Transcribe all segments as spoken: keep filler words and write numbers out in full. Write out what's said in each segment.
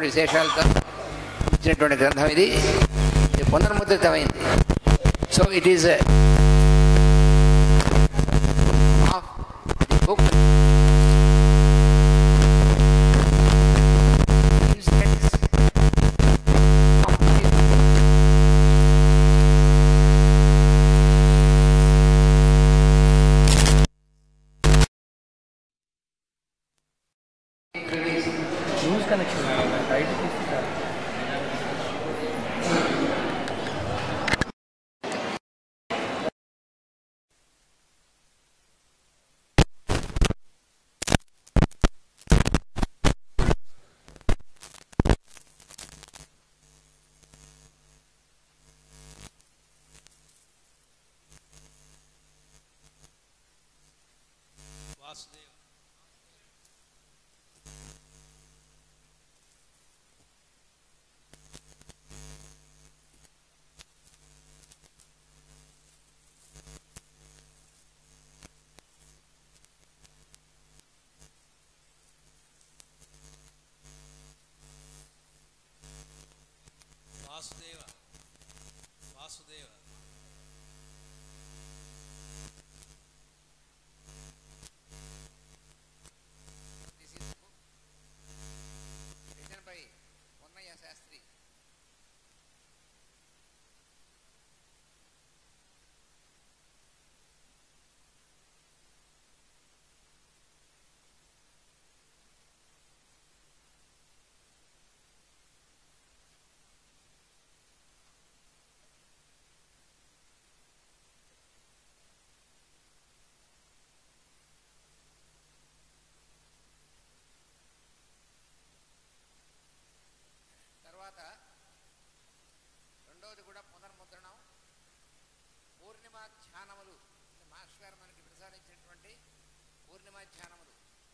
అనేకమైనటువంటి విశేషాలతో ఇచ్చినటువంటి గ్రంథం ఇది. ఇది పునర్ముద్రితమైంది. So it is of the book Vasudeva Vasudeva by Ponnaiah Sastri. రెండవది కూడా పునర్ముద్రణం. పూర్ణిమ ధ్యానములు, మాస్టర్ గారు మనకి ప్రసాదించినటువంటి పూర్ణిమ ధ్యానములు.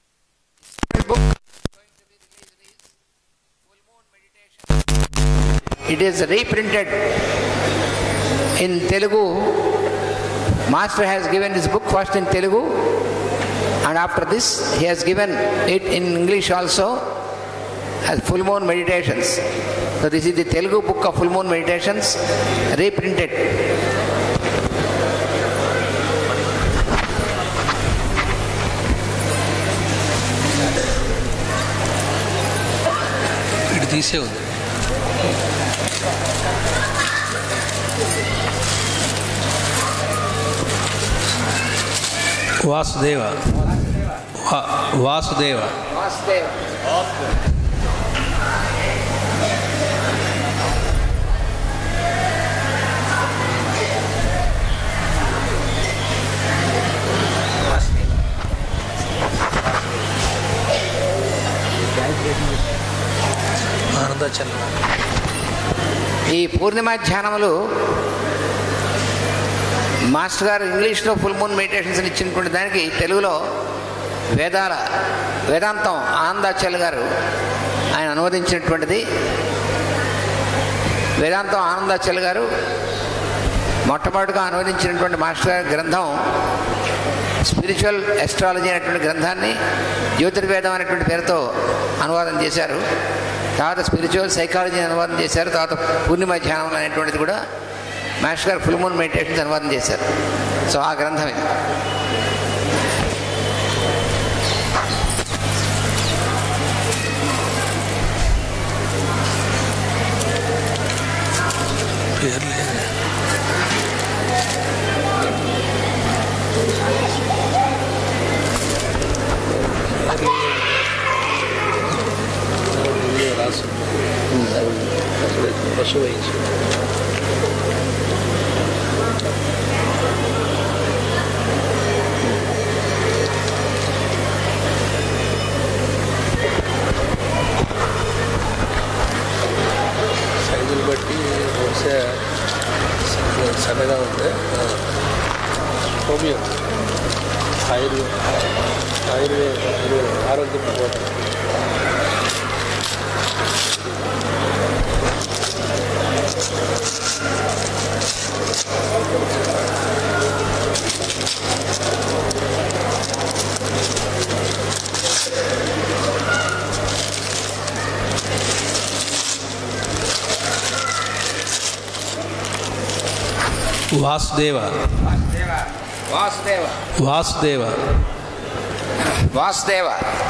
Full moon meditation. It is reprinted in Telugu. Master has given this book first in Telugu, and after this he has given it in English also as full moon meditations. So this is the Telugu book of full moon meditations, reprinted. ఇటు తీసే ఉంది. వాసుదేవ వాసుదేవ వాసుదేవ ఆనందాచలం. ఈ పూర్ణిమ ధ్యానములు master గారు ఇంగ్లీష్లో full moon meditations ఇచ్చినటువంటి దానికి తెలుగులో వేదాల వేదాంతం ఆనందాచల్ గారు ఆయన అనువదించినటువంటిది. వేదాంతం ఆనందాచల్ గారు మొట్టమొదటిగా అనువదించినటువంటి మాస్టర్ గారి గ్రంథం స్పిరిచువల్ ఎస్ట్రాలజీ అనేటువంటి గ్రంథాన్ని జ్యోతిర్వేదం అనేటువంటి పేరుతో అనువాదం చేశారు. తర్వాత స్పిరిచువల్ సైకాలజీ అనువాదం చేశారు. తర్వాత పూర్ణిమ ధ్యానం అనేటువంటిది కూడా మాస్టర్ గారు ఫుల్ మూన్ మెడిటేషన్స్ అనువాదం చేశారు. సో ఆ గ్రంథం ఇది. పేరు లేదు. రాసు పశువు వేయించు. సైజులు బట్టి బహుశా సన్నగా ఉంది. హోమియో ఆయుర్వేద ఆయుర్వేద ఆరోగ్యం పోతుంది. వాసుదేవ వాసుదేవ వాసుదేవ వాసుదేవ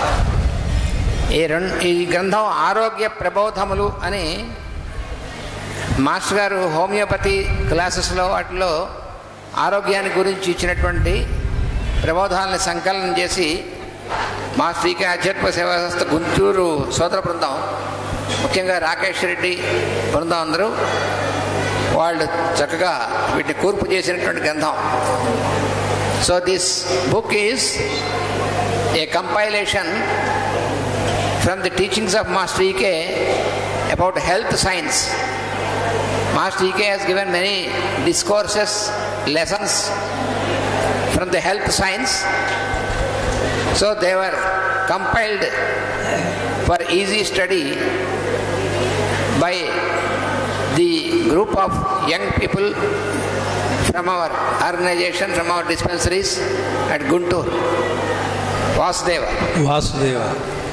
ఈ రెండు ఈ గ్రంథం ఆరోగ్య ప్రబోధములు అని మాస్టర్ గారు హోమియోపతి క్లాసెస్లో వాటిలో ఆరోగ్యాన్ని గురించి ఇచ్చినటువంటి ప్రబోధాలను సంకలనం చేసి మా శ్రీకే ఆధ్యాత్మిక సేవా సంస్థ గుంటూరు సోదర బృందం, ముఖ్యంగా రాకేష్ రెడ్డి బృందం అందరూ వాళ్ళు చక్కగా వీటిని కూర్పు చేసినటువంటి గ్రంథం. So this book is a compilation from the teachings of master E K about health science. Master E K has given many discourses, lessons from the health science. So they were compiled for easy study by the group of young people from our organization, from our dispensaries at Guntur. Vasudeva. Vasudeva.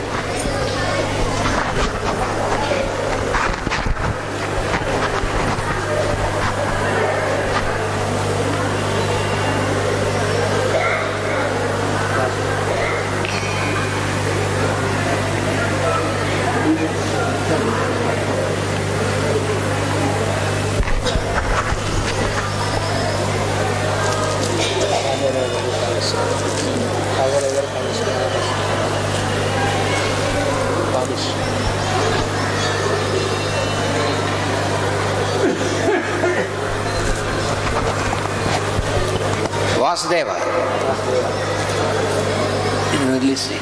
Vasudeva ఇది వదిలేసి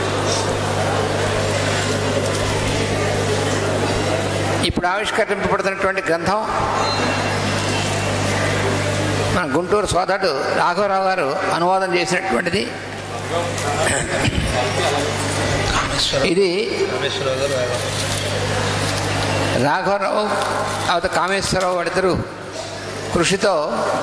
ఇప్పుడు ఆవిష్కరింపబడుతున్నటువంటి గ్రంథం మన గుంటూరు సోదరుడు రాఘవరావు గారు అనువాదం చేసినటువంటిది. ఇది రాఘవరావు అవత కామేశ్వరరావు వాడిద్దరు కృషితో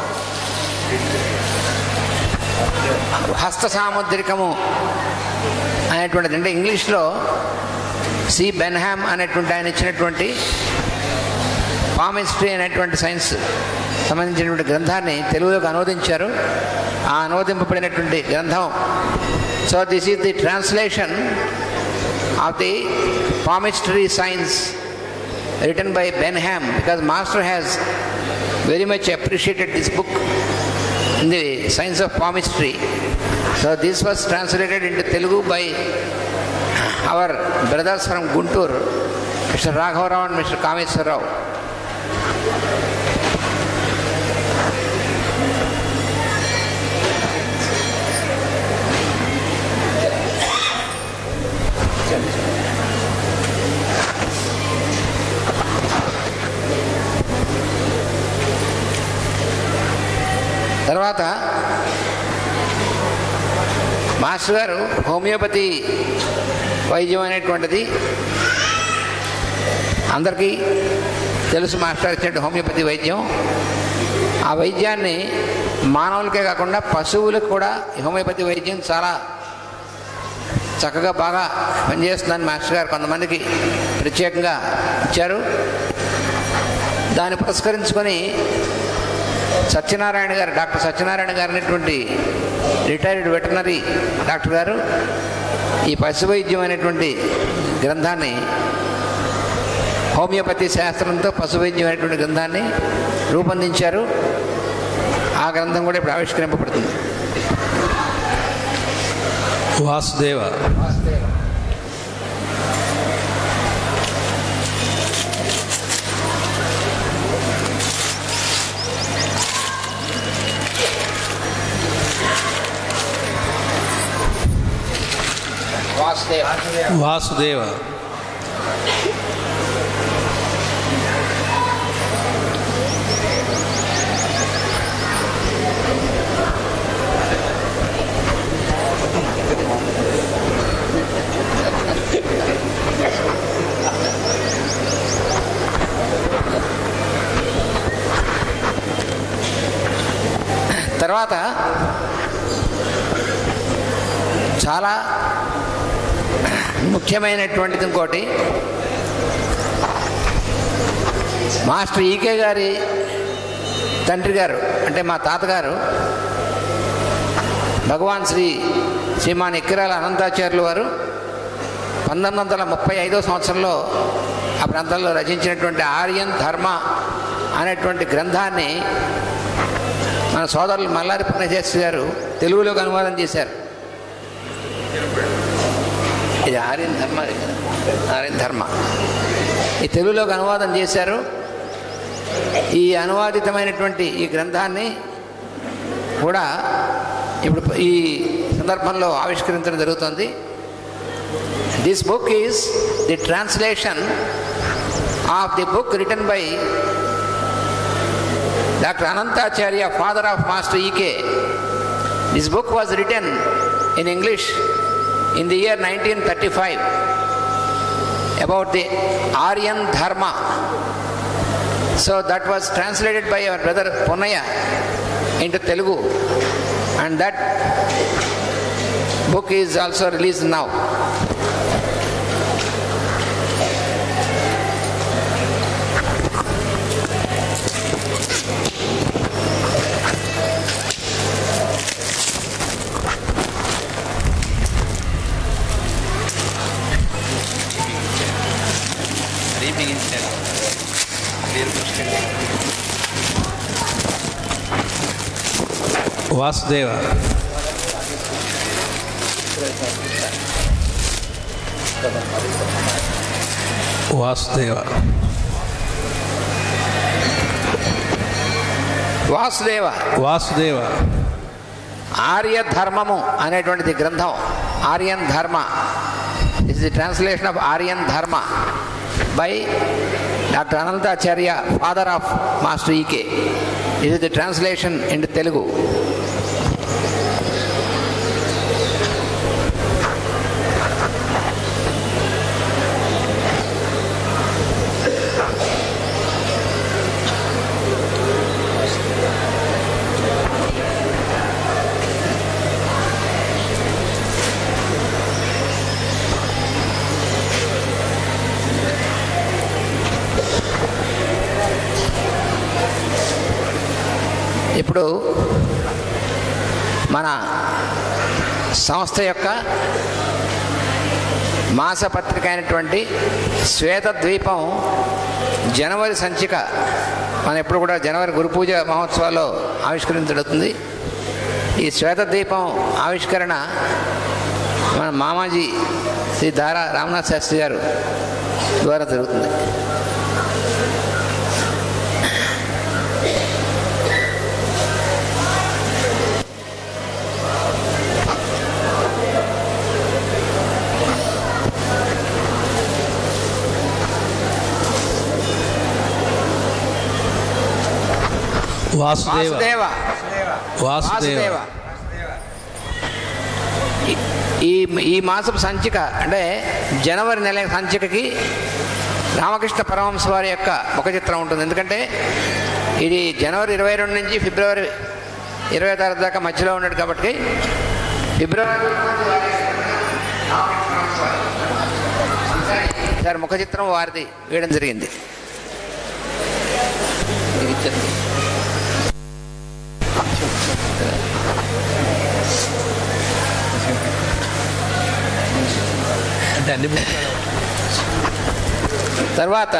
హస్త సాముద్రికము అనేటువంటిది, అంటే ఇంగ్లీష్లో సి బెన్హామ్ అనేటువంటి ఆయన ఇచ్చినటువంటి పామిస్ట్రీ అనేటువంటి సైన్స్ సంబంధించినటువంటి గ్రంథాన్ని తెలుగులోకి అనువదించారు. ఆ అనువదింపబడినటువంటి గ్రంథం. So this is the translation of the palmistry science written by Benham, because master has very much appreciated this book in the science of palmistry. So this was translated into Telugu by our brothers from Guntur, Mister Raghavarao and Mister Kameswarrao. తర్వాత master గారు homeopathy వైద్యం అనేటువంటిది అందరికీ తెలుసు. Master ఇచ్చినట్టు homeopathy వైద్యం, ఆ వైద్యాన్ని మానవులకే కాకుండా పశువులకు కూడా హోమియోపతి వైద్యం చాలా చక్కగా బాగా పనిచేస్తుందని మాస్టర్ గారు కొంతమందికి ప్రత్యేకంగా ఇచ్చారు. దాన్ని పురస్కరించుకొని సత్యనారాయణ గారు, డాక్టర్ సత్యనారాయణ గారు అనేటువంటి రిటైర్డ్ వెటర్నరీ డాక్టర్ గారు ఈ పశు వైద్యం అనేటువంటి గ్రంథాన్ని, హోమియోపతి శాస్త్రంతో పశు వైద్యం అనేటువంటి గ్రంథాన్ని రూపొందించారు. ఆ గ్రంథం కూడా ఇప్పుడు ఆవిష్కరింపబడుతుంది. వాసుదేవ. వాసుదేవ. వాసుదేవ. తర్వాత చాలా ముఖ్యమైనటువంటిది ఇంకోటి, మాస్టర్ ఈకే గారి తండ్రి గారు అంటే మా తాతగారు భగవాన్ శ్రీ శ్రీమాన్ ఎక్కిరాల అనంతాచార్యులు వారు పంతొమ్మిది వందల ముప్పై ఐదో సంవత్సరంలో ఆ ప్రాంతంలో రచించినటువంటి ఆర్యన్ ధర్మ అనేటువంటి గ్రంథాన్ని మన సోదరులు మల్లారి పుణ్యశాస్త్రి గారు తెలుగులోకి అనువాదం చేశారు. ఇది ఆర్యన్ ధర్మ ఆర్యన్ ధర్మ ఈ తెలుగులోకి అనువాదం చేశారు. ఈ అనువాదితమైనటువంటి ఈ గ్రంథాన్ని కూడా ఇప్పుడు ఈ సందర్భంలో ఆవిష్కరించడం జరుగుతుంది. This book is the translation of the book written by doctor Anantacharya, father of master E K. This book was written in English in the year nineteen thirty-five about the Aryan Dharma. So that was translated by our brother Ponnaya into Telugu, and that book is also released now. Vasudeva. Vasudeva. Vasudeva. Vasudeva. ఆర్య ధర్మము అనేటువంటిది గ్రంథం. Aryan Dharma is the translation of Aryan Dharma by doctor Anantacharya, father of master E K. This is the translation into Telugu. ఇప్పుడు మన సంస్థ యొక్క మాసపత్రిక అయినటువంటి శ్వేతద్వీపం జనవరి సంచిక మనం ఎప్పుడు కూడా జనవరి గురు పూజ మహోత్సవాల్లో ఆవిష్కరించబడుతుంది. ఈ శ్వేతద్వీపం ఆవిష్కరణ మన మామాజీ శ్రీ దారా రామనాథ్ శాస్త్రి గారు ద్వారా జరుగుతుంది. వాసుదేవ. వాసుదేవ. ఈ ఈ మాసపు సంచిక అంటే జనవరి నెల సంచికకి రామకృష్ణ పరమహంస వారి యొక్క ముఖ చిత్రం ఉంటుంది. ఎందుకంటే ఇది జనవరి ఇరవై రెండు నుంచి ఫిబ్రవరి ఇరవై తారీఖు దాకా మధ్యలో ఉన్నాడు కాబట్టి ఫిబ్రవరి సార్ ముఖ చిత్రం వారిది వేయడం జరిగింది. తర్వాత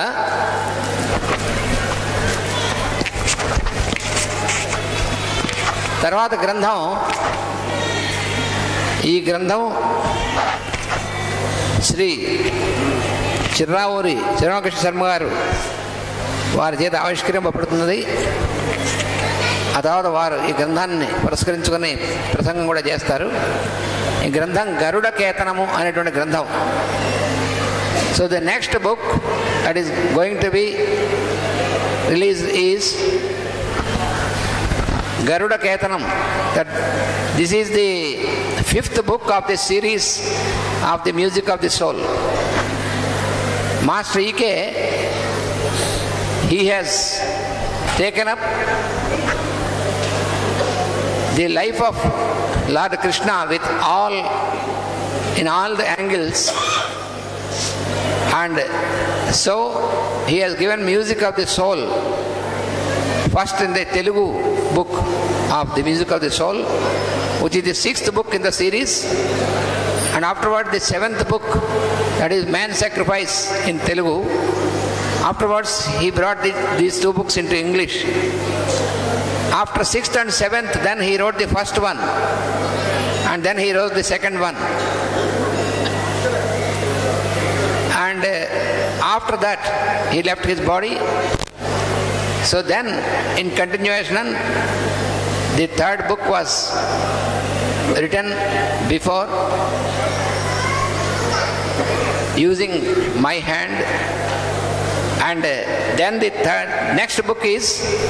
తర్వాత గ్రంథం ఈ గ్రంథం శ్రీ చిర్రావూరి శ్రీరామకృష్ణ శర్మ గారు వారి చేత ఆవిష్కరింపబడుతున్నది. ఆ తర్వాత వారు ఈ గ్రంథాన్ని పురస్కరించుకొని ప్రసంగం కూడా చేస్తారు. ఈ గ్రంథం గరుడ కేతనము అనేటువంటి గ్రంథం. So the next book that is going to be release is Garuda Ketanam. That this is the fifth book of the series of the music of the soul. Master E K he has taken up the life of Lord Krishna with all in all the angles, and so he has given music of the soul first in the Telugu book of the Music of the Soul, which is the sixth book in the series, and afterward the seventh book, that is Man Sacrifice in Telugu. Afterwards he brought the, these two books into English. After sixth and seventh, then he wrote the first one, and then he wrote the second one. And uh, after that he left his body. So then in continuation, the third book was written before using my hand, and uh, then the third next book is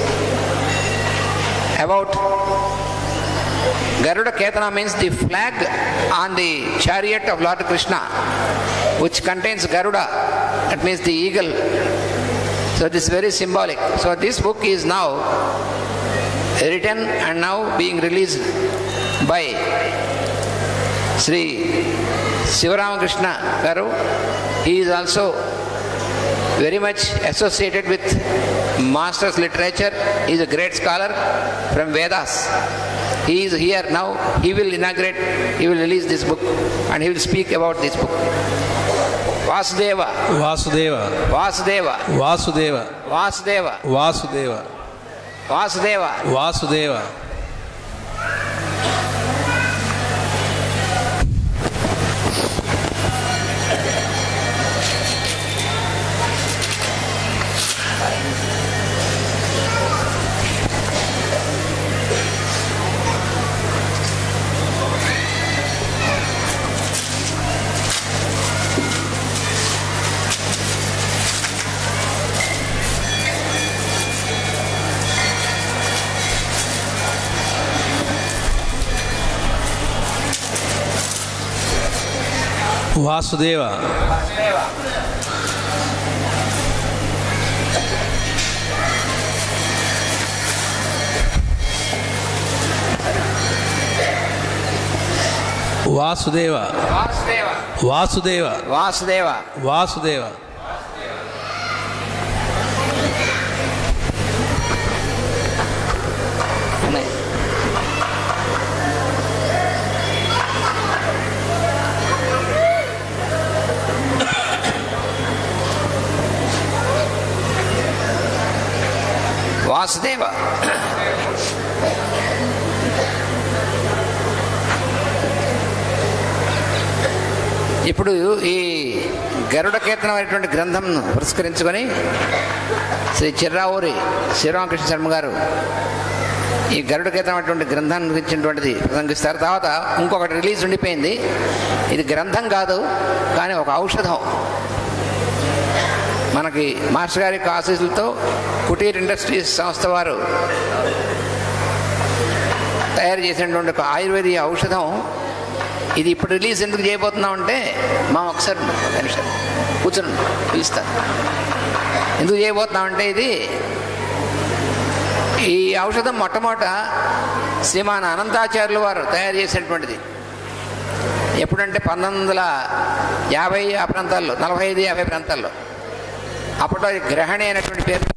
about Garuda Ketana, means the flag on the chariot of Lord Krishna, which contains Garuda, that means the eagle. So this is very symbolic. So this book is now written and now being released by Sri Sivaramakrishna Garu. He is also very much associated with master's literature. He is a great scholar from Vedas. He is here now. He will inaugurate, he will release this book, and he will speak about this book. Vasudeva, Vasudeva, Vasudeva, Vasudeva, Vasudeva, Vasudeva, Vasudeva. Vasudeva. Vasudeva. Vasudeva. Vasudeva. Vasudeva. Vasudeva. Vasudeva. Vasudeva. ఇప్పుడు ఈ గరుడ కీర్తనం అనేటువంటి గ్రంథంను పురస్కరించుకొని శ్రీ చిర్రావూరి శ్రీరామకృష్ణ శర్మ గారు ఈ గరుడ కీర్తనం అనేటువంటి గ్రంథాన్ని గురించినటువంటిది ప్రసంగిస్తారు. తర్వాత ఇంకొకటి రిలీజ్ ఉండిపోయింది. ఇది గ్రంథం కాదు, కానీ ఒక ఔషధం. మనకి మాస్టర్ గారి ఆశీస్సులతో కుటీర్ ఇండస్ట్రీస్ సంస్థ వారు తయారు చేసినటువంటి ఒక ఆయుర్వేదిక ఔషధం ఇది. ఇప్పుడు రిలీజ్ ఎందుకు చేయబోతున్నాం అంటే, మా ఒకసారి నిమిషం కూర్చొని పిలుస్తాను. ఎందుకు చేయబోతున్నామంటే, ఇది ఈ ఔషధం మొట్టమొదట శ్రీమాన్ అనంతాచార్యులు వారు తయారు చేసినటువంటిది. ఎప్పుడంటే పంతొమ్మిది వందల యాభై ఆ ప్రాంతాల్లో, నలభై ఐదు యాభై ప్రాంతాల్లో. అప్పట్లో గ్రహణి అనేటువంటి పేరు